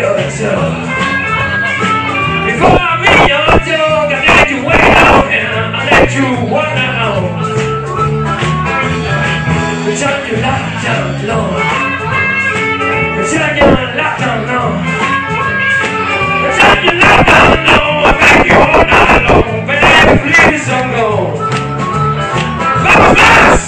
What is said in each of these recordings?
your joke. Before I read your joke, I let you wait on and I let you wonder on. Turn your light down low. Turn your light down low. Turn your light down low. I make you all night long. Baby, please don't go. Vamos, vamos!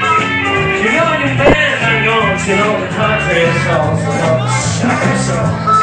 You know the country is all so